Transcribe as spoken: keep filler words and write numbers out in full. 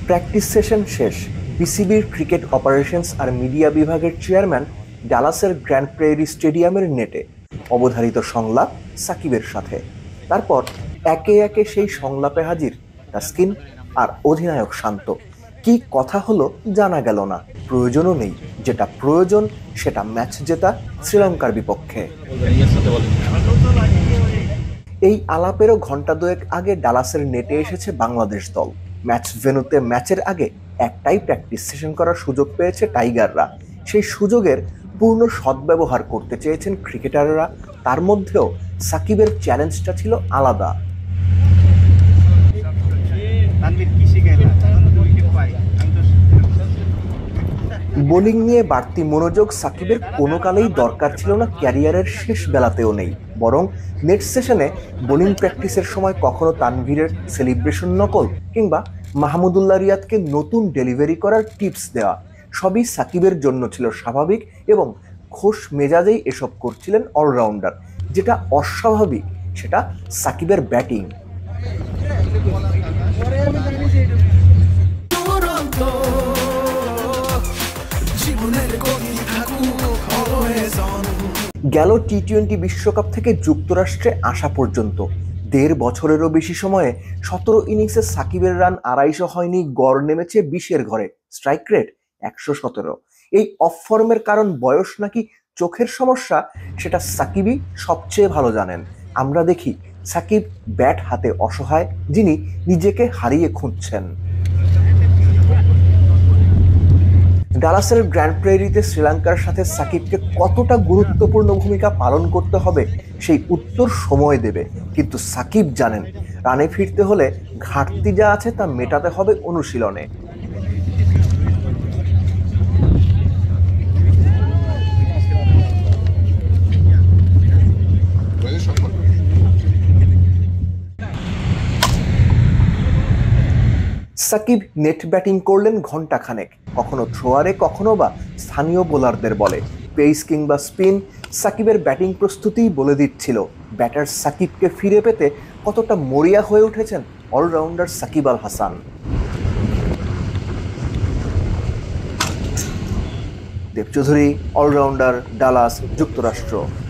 Practice session শেষ। বিসিবির cricket operations আর মিডিয়া বিভাগের চেয়ারম্যান ডালাসের গ্র্যান্ড প্রেয়ারি স্টেডিয়ামের নেটে অবধারিত সংলাপ সাকিবের সাথে। তারপর একে একে সেই সংলাপে হাজির তাসকিন আর অধিনায়ক শান্ত। কি কথা হলো জানা গেল না, প্রয়োজনও নেই। যেটা প্রয়োজন সেটা ম্যাচ জেতা শ্রীলঙ্কার বিপক্ষে। এই আলাপেরও ঘন্টা দুয়েক আগে ডালাসের নেটে এসেছে বাংলাদেশ দল। ম্যাচ ভেন্যুতে ম্যাচের আগে একটাই প্র্যাকটিস সেশন করার সুযোগ পেয়েছে টাইগাররা। সেই সুযোগের পূর্ণ সদ্ব্যবহার করতে চেয়েছেন ক্রিকেটাররা। তার মধ্যেও সাকিবের চ্যালেঞ্জটা ছিল আলাদা। বোলিং নিয়ে বাড়তি মনোযোগ সাকিবের কোনো কালেই দরকার ছিল না, ক্যারিয়ারের শেষ বেলাতেও নেই। বরং নেট সেশনে বোলিং প্র্যাকটিসের সময় কখনো তানভীরের সেলিব্রেশন নকল কিংবা মাহমুদুল্লাহ রিয়াদকে নতুন ডেলিভারি করার টিপস দেওয়া, সবই সাকিবের জন্য ছিল স্বাভাবিক এবং খোশ মেজাজেই এসব করছিলেন অলরাউন্ডার। যেটা অস্বাভাবিক সেটা সাকিবের ব্যাটিং। গেল টি টোয়েন্টি বিশ্বকাপ থেকে যুক্তরাষ্ট্রে আসা পর্যন্ত দেড় বছরেরও বেশি সময়ে সতেরো ইনিংসে সাকিবের রান আড়াইশো হয়নি, গড় নেমেছে বিশের ঘরে, স্ট্রাইক রেট একশো সতেরো। এই অফ ফর্মের কারণ বয়স নাকি চোখের সমস্যা সেটা সাকিবই সবচেয়ে ভালো জানেন। আমরা দেখি সাকিব ব্যাট হাতে অসহায়, যিনি নিজেকে হারিয়ে খুঁজছেন। ডালাসের গ্র্যান্ড প্রেয়ারিতে শ্রীলঙ্কার সাথে সাকিবকে কতটা গুরুত্বপূর্ণ ভূমিকা পালন করতে হবে সেই উত্তর সময় দেবে। কিন্তু সাকিব জানেন রানে ফিরতে হলে ঘাটতি যা আছে তা মেটাতে হবে অনুশীলনে। সাকিব নেট ব্যাটিং করলেন ঘন্টা খানেক, কখনো থ্রোয়ারে কখনো বা স্থানীয় বোলারদের বলে। পেস কিংবা স্পিন, সাকিবের ব্যাটিং প্রস্তুতিই বলে দিচ্ছিল ব্যাটার সাকিবকে ফিরে পেতে কতটা মরিয়া হয়ে উঠেছেন allrounder Shakib Al Hasan. Dev Chowdhury, allrounder, Dallas, যুক্তরাষ্ট্র।